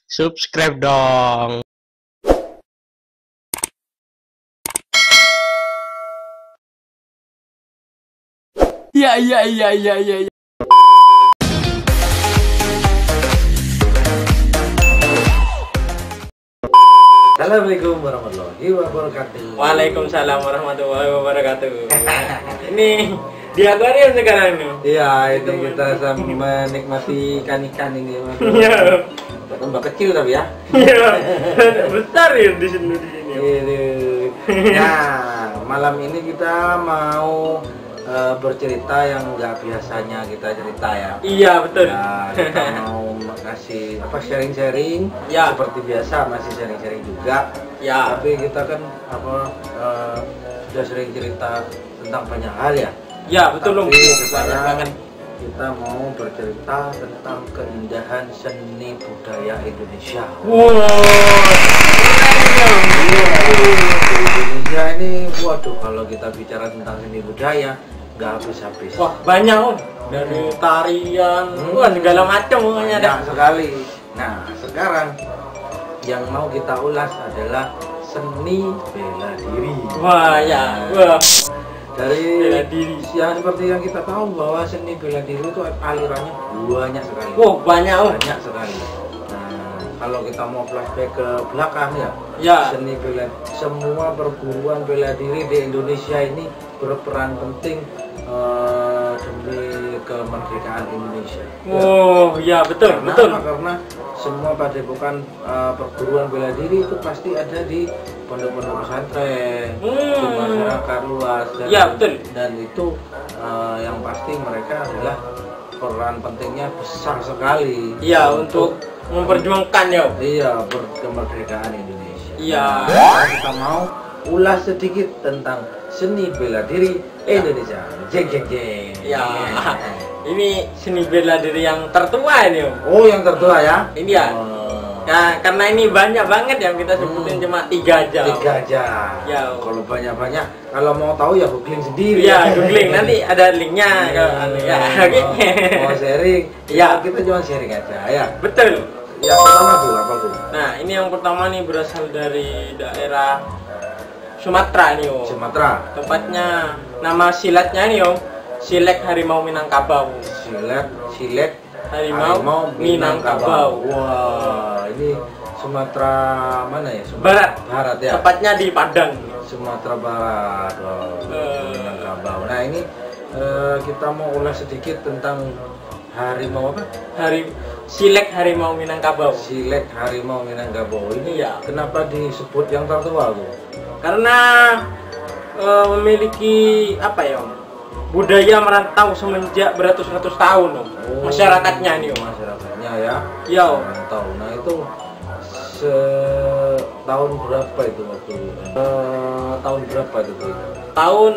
Subscribe dong. Iya. Assalamualaikum warahmatullahi wabarakatuh. Waalaikumsalam warahmatullahi wabarakatuh. Ini di akuarium sekarang nih. Iya, ini kita sambil menikmati ikan-ikan ini. Iya. Tambah kecil tapi ya. Iya. Besar ya di sini. Ini. Ya, malam ini kita mau bercerita yang nggak biasanya kita cerita ya. Iya betul. Ya, kita mau kasih sharing-sharing. Ya. Seperti biasa masih sharing-sharing juga. Ya. Tapi kita kan sudah sering cerita tentang banyak hal ya. Ya betul loh. Tapi Banyak sekarang banget. kita mau bercerita tentang keindahan seni budaya Indonesia. Wow. Indonesia ini, waduh, kalau kita bicara tentang seni budaya nggak habis-habis. Wah banyak om. Dari tarian, wah segala macam pokoknya ada. Banyak sekali. Nah sekarang yang mau kita ulas adalah seni bela diri. Wah ya. Wah. Dari Bela diri. ya seperti yang kita tahu bahwa seni bela diri itu alirannya banyak sekali. Wah banyak om. Banyak sekali. Nah, kalau kita mau flashback ke belakang ya, Ya. semua perguruan bela diri di Indonesia ini berperan penting demi kemerdekaan Indonesia. Oh ya betul Karena betul. apa? Karena semua padepokan perguruan bela diri itu pasti ada di pondok-pondok pesantren, di masyarakat luas, Ya, betul. dan itu yang pasti mereka adalah peran pentingnya besar sekali. Iya untuk memperjuangkan ya. Om. Iya, kemerdekaan Indonesia. Iya. Nah, kita mau ulas sedikit tentang seni bela diri Indonesia. Jeng. Ya. Ini seni bela diri yang tertua ini om. Oh, yang tertua ya? Ini ya. Oh. Ya karena ini banyak banget yang kita sebutin cuma 3 aja. 3 aja. Ya. Kalau banyak-banyak, kalau mau tahu ya googling sendiri. Iya, googling nanti ada linknya kalau ya. Oke. Mau sharing? Iya. Kita cuma sharing aja ya. Betul. Yang pertama tuh apa tuh? Nah, ini yang pertama nih berasal dari daerah Sumatera nih om. Sumatera. Tepatnya nama silatnya nih om. Silek Harimau Minangkabau. Silek Harimau Minangkabau. Wah, ini Sumatera mana ya? Sumatera Barat ya. Tepatnya di Padang. Sumatera Barat. Minangkabau. Nah, ini kita mau ulas sedikit tentang harimau apa? Silek Harimau Minangkabau. Silek Harimau Minangkabau ini Iya. kenapa disebut yang tertua tuh? Karena memiliki apa ya om? Budaya merantau semenjak beratus-ratus tahun om. Masyarakatnya nih om. Masyarakatnya ya. Iya om. Merantau. Nah itu tahun berapa itu waktu? Tahun berapa itu? Tahun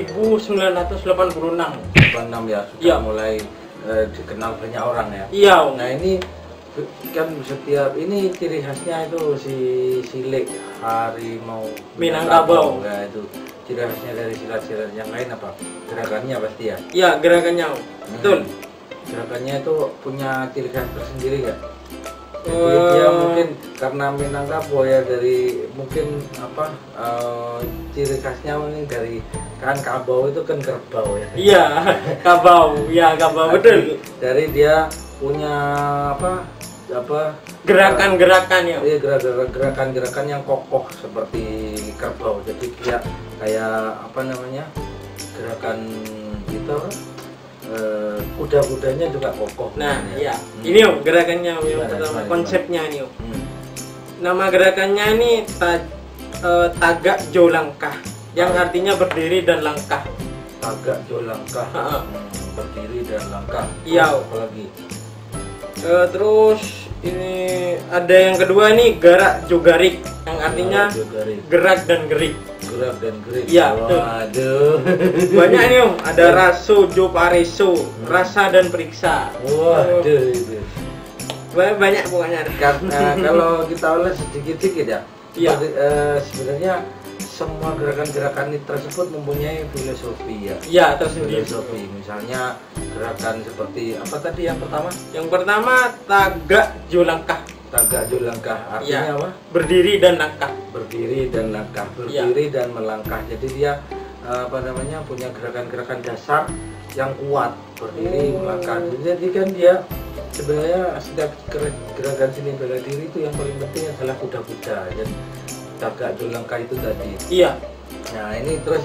1986. 86 ya. Sudah Iya. mulai dikenal banyak orang ya. Iya om. Nah ini kan setiap ini ciri khasnya itu si Silek Harimau Minangkabau. Ya itu ciri khasnya dari silat-silat yang lain apa? Gerakannya pasti ya. Iya gerakannya om. Betul. Gerakannya itu punya ciri khas tersendiri ya. Jadi dia mungkin karena Minangkabau ya dari mungkin apa ciri khasnya mungkin dari kan kabau itu kan kerbau ya. Iya kabau. Iya kabau betul. Dari dia punya apa Gerakan-gerakan ya. Iya, gerakan-gerakan yang kokoh seperti kerbau. Jadi dia kayak apa namanya? Gerakan itu kuda-kudanya juga kokoh. Nah, ya. iya. Ini om gerakannya om, yang pertama konsepnya nih om. Nama gerakannya ini tagak jo langkah yang artinya berdiri dan langkah. Tagak jo langkah. Berdiri dan langkah. Iya. Apalagi Terus ini ada yang kedua nih garak jogarik yang artinya gerak dan gerik. Gerak dan gerik. Iya, betul. Waduh. Banyak nih om, ada raso, jo pareso, rasa dan periksa. Waduh itu. Banyak pokoknya. Karena kalau kita ulas sedikit-sedikit ya. Iya. Sebenarnya semua gerakan-gerakan tersebut mempunyai filosofi ya. Iya tersendiri. Filosofi misalnya gerakan seperti apa tadi yang pertama? Yang pertama tagak jo langkah. Tagak jauh langkah artinya Ya. apa? Berdiri dan langkah. Berdiri dan langkah, berdiri dan melangkah. Jadi dia apa namanya punya gerakan-gerakan dasar yang kuat, berdiri melangkah. Jadi kan dia sebenarnya setiap gerakan seni bela diri itu yang paling penting adalah kuda-kuda. Dan tagak jauh langkah itu tadi. Iya. Nah ini terus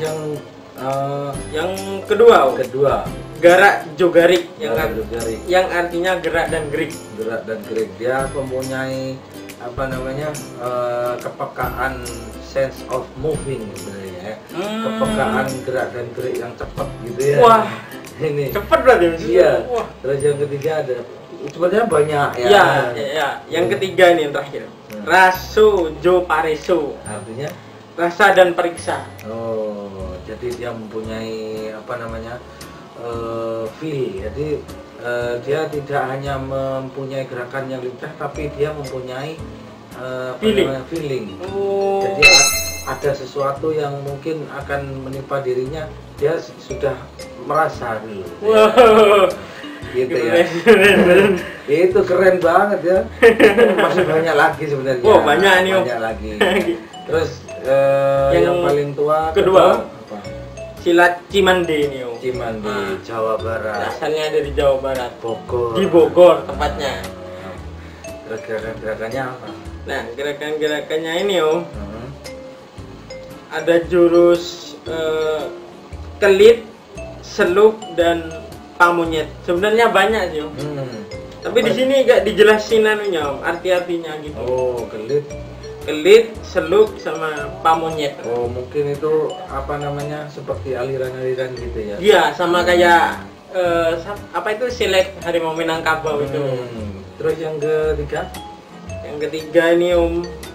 Yang kedua, kedua garak jogarik yang garak jogarik. yang artinya gerak dan gerik. Gerak dan gerik, dia mempunyai apa namanya kepekaan sense of moving sebenarnya ya. Kepekaan gerak dan gerik yang cepat gitu ya. Wah, ini cepet berarti maksudnya. iya. Wah. Terus yang ketiga ada sebenarnya banyak ya. Iya, iya. Yang ketiga nih yang terakhir. Raso jo pareso. Artinya Rasa dan periksa. oh, jadi dia mempunyai apa namanya feel. Jadi dia tidak hanya mempunyai gerakan yang lincah, tapi dia mempunyai feeling. Oh. Jadi ada sesuatu yang mungkin akan menimpa dirinya, dia sudah merasa dulu. Wow. Gitu ya. Itu keren banget ya. Masih banyak lagi sebenarnya. Oh, banyak nih, Om. Banyak lagi. Terus Yang yang paling tua kedua. apa? Silat Cimande nih, Om. Cimande, Ah. Jawa Barat, Asalnya dari Jawa Barat. Bogor. Di Bogor tempatnya. Terus gerakan-gerakannya apa? Nah, gerakan-gerakannya ini, Om. Hmm. Ada jurus kelit, seluk dan pamonyet. Sebenarnya banyak sih, Om. Tapi di sini gak dijelasin anunya, Om, arti-artinya gitu. Oh, gelit. Kelit, seluk sama pamonyet. Oh, mungkin itu apa namanya seperti aliran-aliran gitu ya. Iya, sama kayak apa itu silet harimau Minangkabau itu. Terus yang ketiga? Yang ketiga ini, Om,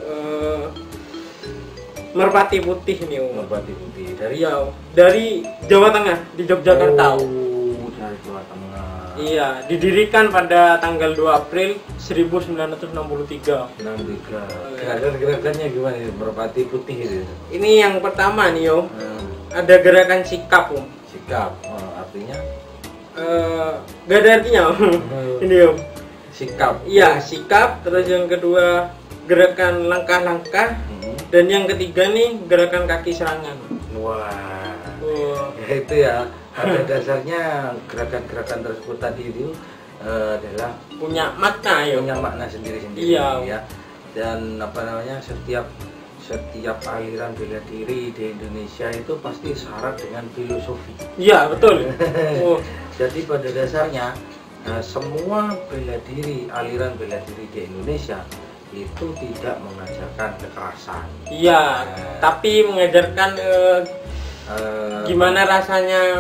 merpati putih nih, Om. Merpati putih dari Iya, Om. Dari Jawa Tengah di Yogyakarta. Om. Oh, dari Jawa Tengah. Iya, didirikan pada tanggal 2 April 1963. 63. Gerakan-gerakannya gimana nih? Merpati putih itu. Ini yang pertama nih, Om. Hmm. Ada gerakan sikap, Om. Sikap. Oh, artinya Gak ada artinya, Om. Ini, Om. sikap. Iya, sikap. Terus yang kedua gerakan langkah-langkah. Dan yang ketiga nih gerakan kaki serangan. Wah. Oh. Ya itu ya. Pada dasarnya gerakan-gerakan tersebut tadi itu adalah Punya makna, ya. punya makna sendiri-sendiri Iya. ya. Dan apa namanya setiap aliran bela diri di Indonesia itu pasti syarat dengan filosofi. Iya, betul. Oh. Jadi pada dasarnya semua bela diri, aliran bela diri di Indonesia itu tidak mengajarkan kekerasan. Iya, tapi mengajarkan gimana rasanya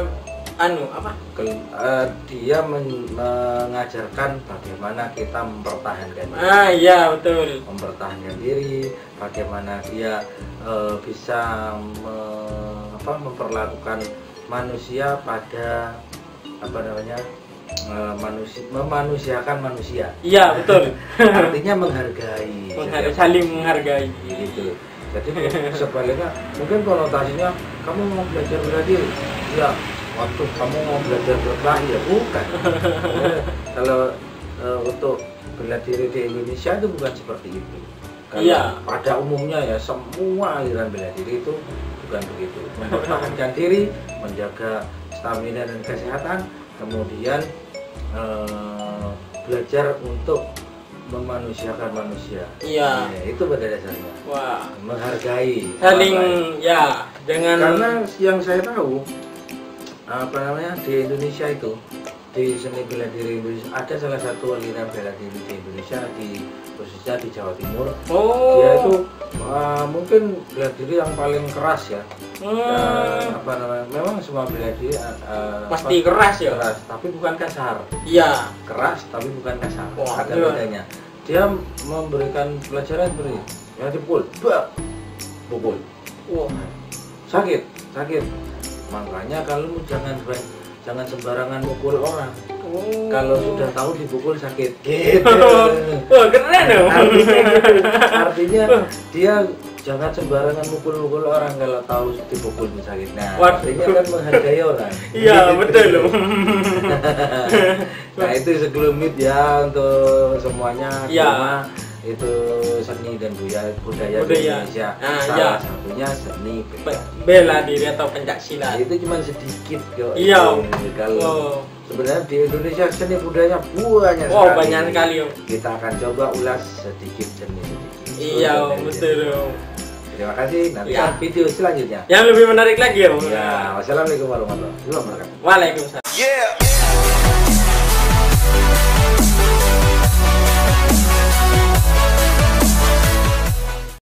Dia mengajarkan bagaimana kita mempertahankan diri. Iya, betul. Mempertahankan diri, bagaimana dia bisa memperlakukan manusia pada apa namanya memanusiakan manusia. Iya, betul. Artinya menghargai, Saling menghargai. gitu. Jadi sebaliknya mungkin konotasinya kamu mau belajar bela diri, ya waktu kamu mau belajar berkelahi ya bukan. Kalau untuk bela diri di Indonesia itu bukan seperti itu. Kalau Iya. pada umumnya ya semua aliran bela diri itu bukan begitu. Mempertahankan diri, menjaga stamina dan kesehatan, kemudian belajar untuk memanusiakan manusia. Iya. Ya, itu pada dasarnya Wah, menghargai. saling orang lain. ya dengan Karena yang saya tahu apa namanya di Indonesia itu di seni bela diri Indonesia ada salah satu aliran bela diri di Indonesia khususnya di Jawa Timur. Oh. Dia itu mungkin bela diri yang paling keras ya. Apa namanya? Memang semua bela diri Pasti keras ya? Keras, tapi bukan kasar. Iya. Keras tapi bukan kasar. Wah, Ada iya. bedanya. Dia memberikan pelajaran seperti yang dipukul, pukul. Wah. Sakit. Makanya kalau jangan sembarangan mukul orang. Oh. Kalau sudah tahu dipukul sakit. Gitu. Wah, keren dong. Artinya dia jangan sembarangan mukul orang kalau tahu dipukul sakit. Nah, Waduh. artinya kan menghargai orang. Iya, betul loh. Nah, itu sekelumit ya untuk semuanya. Iya. Cuma itu seni dan budaya di Budaya. Indonesia. Ah, Salah ya. satunya seni Bela diri atau pencak silat. Itu cuma sedikit kok. Iya. Kalau Oh. sebenarnya di Indonesia seni budayanya banyak Oh, sekali. banyak sekali, Om. Kita akan coba ulas sedikit demi sedikit. Iya, Om, betul, Om. Terima kasih. Nanti Ya. video selanjutnya. Yang lebih menarik lagi, Om. Ya, wassalamualaikum warahmatullahi wabarakatuh. Waalaikumsalam. Yeah.